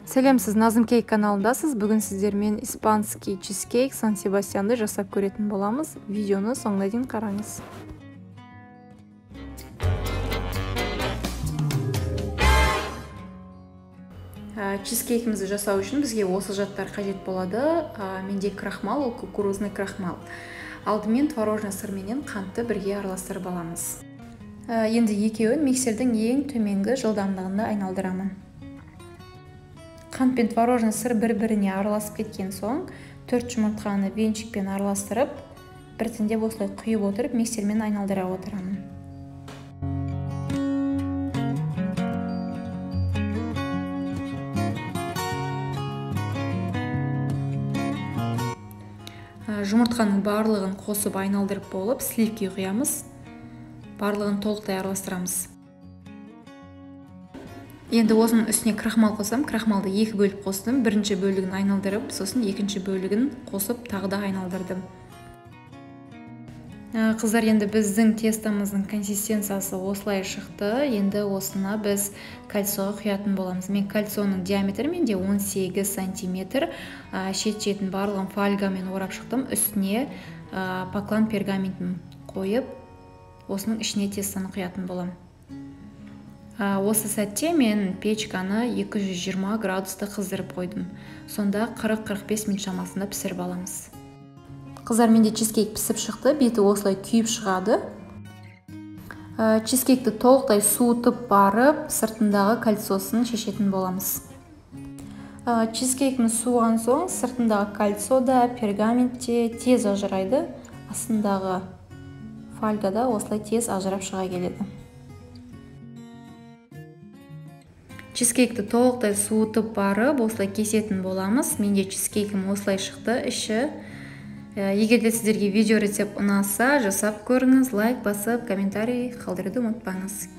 Сәлем, сіз Назым Кейк каналындасыз. Бүгін сіздермен испанский чизкейк Сан-Себастьянды жасап көретін боламыз. Видеоны соңына дейін қараңыз. Чизкейкімізді жасау үшін бізге осы заттар қажет болады. Менде крахмал, ол кукурузный крахмал. Алдымен творожный сырменен қантты бірге араластырып аламыз. Енді екеуін миксердің ең төменгі жылдамдығында айналдырамын. Қант пен творожный сыр бір-біріне араласып кеткен соң, 4 жұмыртқаны венчикпен араластырып, біртіндеп осылай құйып отырып, миксермен айналдыра отырамын. Жұмыртқаның барлығын қосып айналдырып болып, сливки құямыз. Барлығын толықтай араластырамыз. Енді осының үстіне крахмал қосам. Крахмалды екі бөліп қостым. Бірінші бөлігін айналдырып, сосын екінші бөлігін қосып, тағы да айналдырдым. Қыздар, енді біздің тестамыздың консистенциясы осылай шықты. Енді осына біз кальцоға құятын боламыз. Мен кальцоның диаметрі менде 18 сантиметр. Шет-шетін барлығын фольгамен орап шықтым. Үстіне поклан пергаментін қойып, осының ішіне тестаны құятын болам. Осы сәтте мен печканы 220 градусты қыздырып қойдым. Сонда 40-45 минут шамасында пісіріп аламыз. Қыздар, менде чизкейк пісіп шықты, беті осылай күйіп шығады. Чизкейкті толықтай суытып барып, сыртындағы кальцосын шешетін боламыз. Чизкейкіміз суыған соң, сыртындағы кальцода, пергаментте тез ажырайды. Астындағы фольгада осылай тез ажырап шыға келеді. Чизкейкті толықтай суытып барып, осылай кесетін боламыз. Менде чизкейкім осылай шықты іші. Егер де сіздерге видео рецепт ұнаса, жасап көріңіз, лайк басып, комментарий қалдыруды ұмытпаңыз.